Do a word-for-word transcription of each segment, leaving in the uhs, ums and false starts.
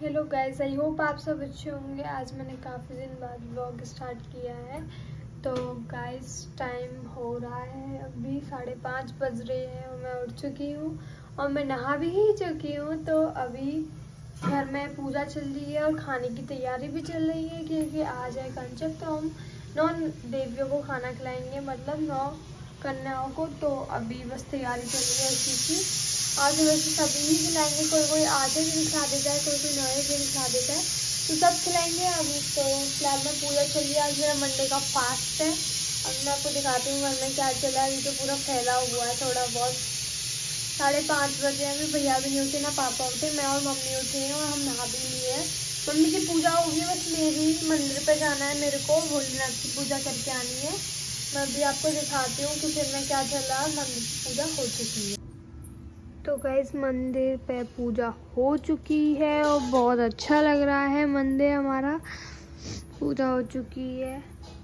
Hello guys, I hope आप सब अच्छे होंगे। आज मैंने काफ़ी दिन बाद व्लॉग स्टार्ट किया है। तो गाइस टाइम हो रहा है अभी साढ़े पाँच बज रहे हैं और मैं उठ चुकी हूँ और मैं नहा भी ही चुकी हूँ। तो अभी घर में पूजा चल रही है और खाने की तैयारी भी चल रही है क्योंकि आज है कंचक। तो हम नौ देवियों को खाना खिलाएंगे, मतलब नौ कन्याओं को। तो अभी बस तैयारी चल रही है उसी की। आज वैसे सभी ही खिलाएंगे, कोई कोई आधे दिन खिला देता है, कोई कोई नए दिन खिला देता है, तो सब खिलाएंगे अभी। तो फिलहाल में पूजा चल रही है। आज मेरा मंडे का फास्ट है। अब मैं आपको दिखाती हूँ घर में क्या चला है। अभी तो पूरा फैला हुआ है थोड़ा बहुत। साढ़े पाँच बजे अभी भैया भी नहीं उठे, ना पापा उठे, मैं और मम्मी उठे हैं और हम नहा भी लिए हैं। मम्मी की पूजा होगी, बस मेरी मंदिर पे जाना है, मेरे को भोलेनाथ की पूजा करके आनी है। मैं अभी आपको दिखाती हूँ कि फिर में क्या चल रहा है। मंदिर की पूजा हो चुकी है। तो गाइस मंदिर पे पूजा हो चुकी है और बहुत अच्छा लग रहा है। मंदिर हमारा पूजा हो चुकी है,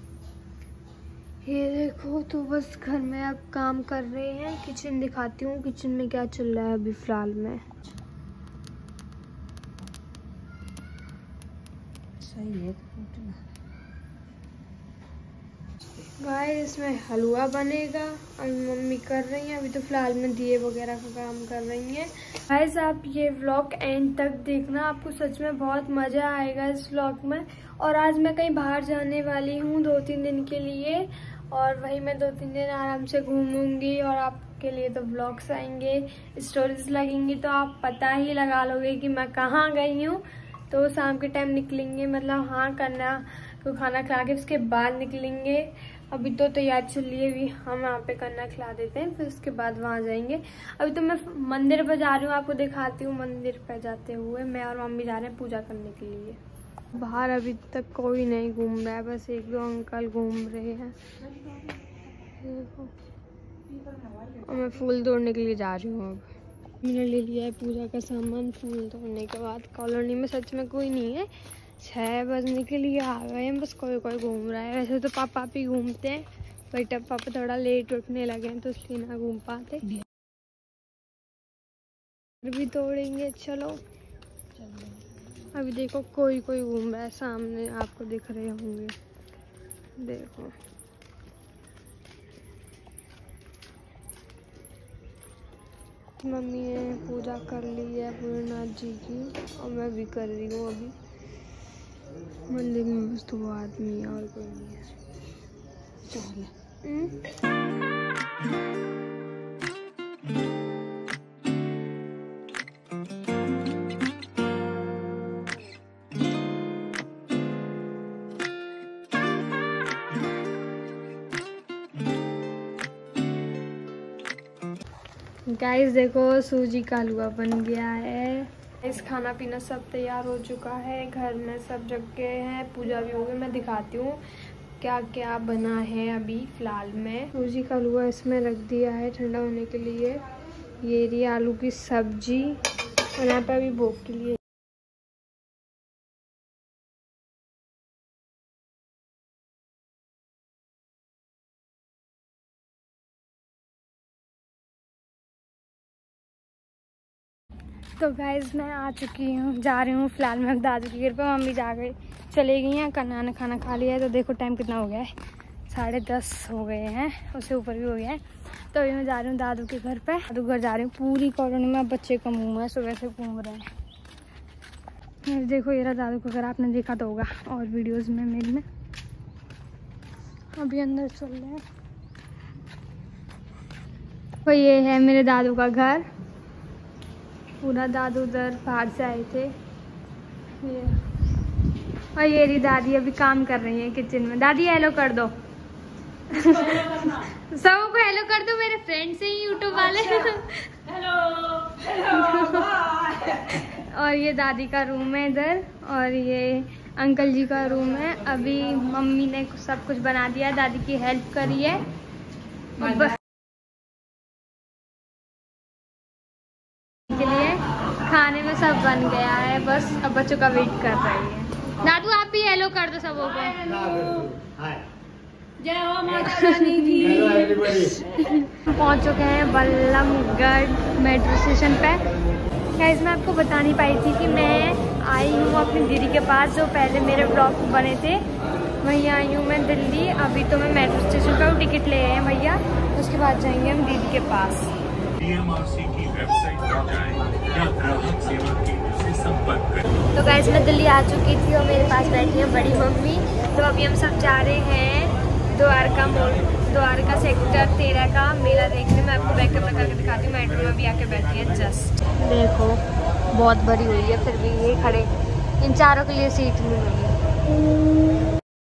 ये देखो। तो बस घर में अब काम कर रहे हैं। किचन दिखाती हूँ, किचन में क्या चल रहा है अभी फिलहाल में। सही है गाइस, इसमें हलवा बनेगा। अभी मम्मी कर रही हैं, अभी तो फिलहाल में दिए वगैरह का काम कर रही हैं। गाइस आप ये व्लॉग एंड तक देखना, आपको सच में बहुत मज़ा आएगा इस व्लॉग में। और आज मैं कहीं बाहर जाने वाली हूँ दो तीन दिन के लिए, और वही मैं दो तीन दिन आराम से घूमूंगी और आपके लिए तो व्लॉग्स आएंगे, स्टोरीज लगेंगी, तो आप पता ही लगा लोगे कि मैं कहाँ गई हूँ। तो शाम के टाइम निकलेंगे, मतलब हाँ कन्या को खाना खिला के उसके बाद निकलेंगे। अभी तो तैयार चल रही है, भी हम वहाँ पे कन्या खिला देते हैं, फिर उसके बाद वहाँ जाएंगे। अभी तो मैं मंदिर पर जा रही हूँ, आपको दिखाती हूँ। मंदिर पर जाते हुए मैं और मम्मी जा रहे हैं पूजा करने के लिए। बाहर अभी तक कोई नहीं घूम रहा है, बस एक दो अंकल घूम रहे हैं। देखो, और मैं फूल तोड़ने के लिए जा रही हूँ। अब मैंने ले लिया है पूजा का सामान। फूल तोड़ने के बाद कॉलोनी में सच में कोई नहीं है। छः बजने के लिए आ गए हैं, बस कोई कोई घूम रहा है। वैसे तो पापा भी घूमते हैं, बट अब पापा थोड़ा लेट उठने लगे हैं तो इसलिए ना घूम पाते। भी तोड़ेंगे, चलो। अभी देखो कोई कोई घूम रहा है, सामने आपको दिख रहे होंगे, देखो। मम्मी ने पूजा कर ली है भोलेनाथ जी की और मैं भी कर रही हूँ अभी। मंदिर में बस दो आदमी है और कोई नहीं है। चल गाइस देखो, सूजी का हलवा बन गया है। इस खाना पीना सब तैयार हो चुका है, घर में सब जगह है, पूजा भी हो गई। मैं दिखाती हूँ क्या क्या बना है अभी फिलहाल में। सूजी का हलवा इसमें रख दिया है ठंडा होने के लिए। ये रही आलू की सब्जी और यहाँ पे अभी भोग के लिए तो गाइस मैं आ चुकी हूँ, जा रही हूँ फिलहाल मैं दादू के घर पर। मम्मी जा गई, चले गई हैं। कन्या ने खाना खा लिया है। तो देखो टाइम कितना हो गया है, साढ़े दस हो गए हैं, उससे ऊपर भी हो गया है। तो अभी मैं जा रही हूँ दादू के घर पे। दादू घर जा रही हूँ। पूरी कॉलोनी में बच्चे कम हुए हैं, सुबह से घूम रहे हैं। देखो ये रहा दादू का घर, आपने देखा तो होगा और वीडियोस में मेरी में। अभी अंदर चल रहे हैं। तो ये है मेरे दादू का घर। पूरा दादू उधर बाहर से आए थे। ये और ये रही दादी, अभी काम कर रही है किचन में। दादी हेलो कर दो सबको हेलो कर दो, मेरे फ्रेंड्स हैं यूट्यूब वाले। हेलो हेलो और ये दादी का रूम है इधर, और ये अंकल जी का रूम है। अभी मम्मी ने सब कुछ बना दिया, दादी की हेल्प करी है। के लिए खाने में सब बन गया है, बस अब बच्चों का वेट कर रही है। दादू आप भी हेलो कर दो सबों को। जय हो माता रानी की। पहुंच चुके हैं बल्लभगढ़ मेट्रो स्टेशन पे। गाइस मैं आपको बता नहीं पाई थी कि मैं आई अपनी दीदी के पास जो पहले मेरे ब्लॉग बने थे। वहीं आई हूँ मैं दिल्ली। अभी तो मैं मेट्रो स्टेशन का टिकट ले आए हैं भैया, उसके बाद जाएंगे हम दीदी के पास। की वेबसाइट पर जाएं या ग्राहक सेवा केंद्र से संपर्क करें। तो गाइस मैं दिल्ली आ चुकी थी और मेरे पास बैठी है बड़ी मम्मी। तो अभी हम सब जा रहे हैं द्वारका मोड़, द्वारका सेक्टर तेरह का मेला देखने। मैं आपको बैक कैमरा करके दिखाती हूँ। मेट्रो में भी आके बैठी है जस्ट। देखो बहुत भरी हुई है, फिर भी ये खड़े इन चारों के लिए सीट नहीं मिली है।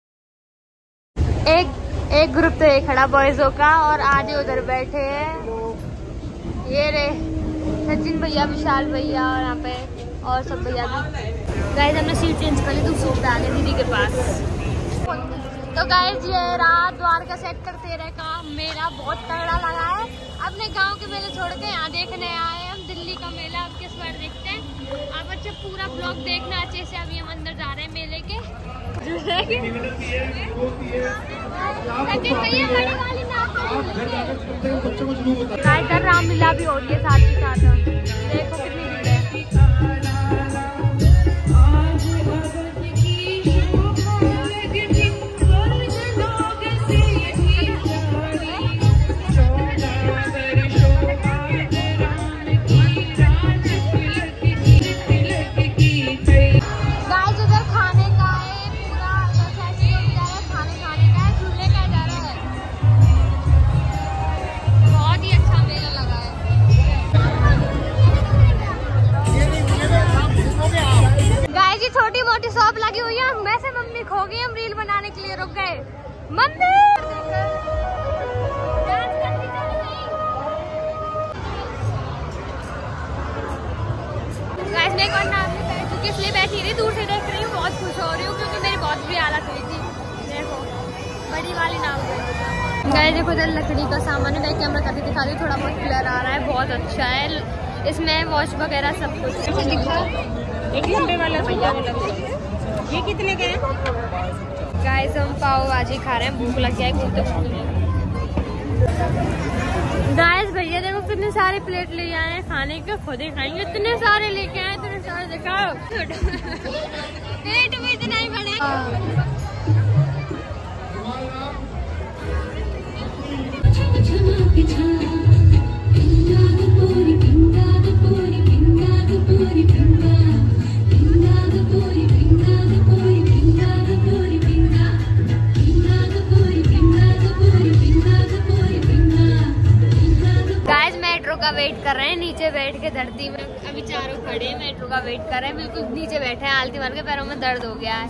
एक एक ग्रुप तो ये खड़ा बॉयजों का और आधे उधर बैठे हैं। ये रे सचिन भैया, विशाल भैया और यहाँ पे और सब भैया भी। गाइस हमने सीट चेंज कर ली, दूसरी सीट आ गई दीदी के पास। तो गाइस ये रहा द्वारका सेक्टर तेरह का मेला, बहुत तगड़ा लगा है। अपने गांव के मेले छोड़ के यहाँ देखने आए हम दिल्ली का मेला। अब किस बार देखते हैं आप अच्छा पूरा ब्लॉग देखना अच्छे से। अभी हम अंदर जा रहे हैं मेले के। इधर रामलीला भी हो रही है साथ ही साथ। देखो कितनी भीड़ है। छोटी मोटी शॉप लगी हुई है। वैसे मम्मी खो गई, हम रील बनाने के लिए रुक गए। मम्मी गाइस मैं एक और नाम में बैठ चुकी, इसलिए बैठी रही, दूर से देख रही हूँ। बहुत खुश हो रही हूँ क्योंकि मेरी बहुत बुरी हालत हुई थी। देखो बड़ी वाली नाव पे गाइस, देखो इधर लकड़ी का सामान है। मैं कैमरा करके दिखा दी, थोड़ा बहुत क्लियर आ रहा है, बहुत अच्छा है। इसमें वॉच वगैरह सब कुछ दिखा। एक लंबे वाला भैया वाला ये कितने के हैं? गाइस हम पाव भाजी खा रहे हैं, भूख लग गया है। गाइस भैया देखो कितने सारे प्लेट ले आए हैं खाने के, खुद ही खाएंगे। इतने सारे लेके आए, इतने सारे दिखाओ। पेट में इतना ही बड़ा। का वेट कर रहे हैं नीचे बैठ के धरती में। अभी चारों खड़े हैं, मेट्रो का वेट कर रहे हैं। बिल्कुल नीचे बैठे हैं, आलती मार के पैरों में दर्द हो गया है।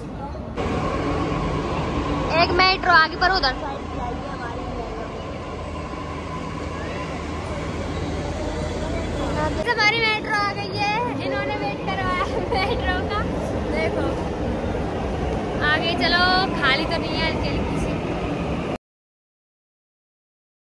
एक मेट्रो आगे पर उधर हमारी मेट्रो आ गई है। इन्होंने वेट करवाया मेट्रो का। देखो आगे चलो, खाली तो नहीं है।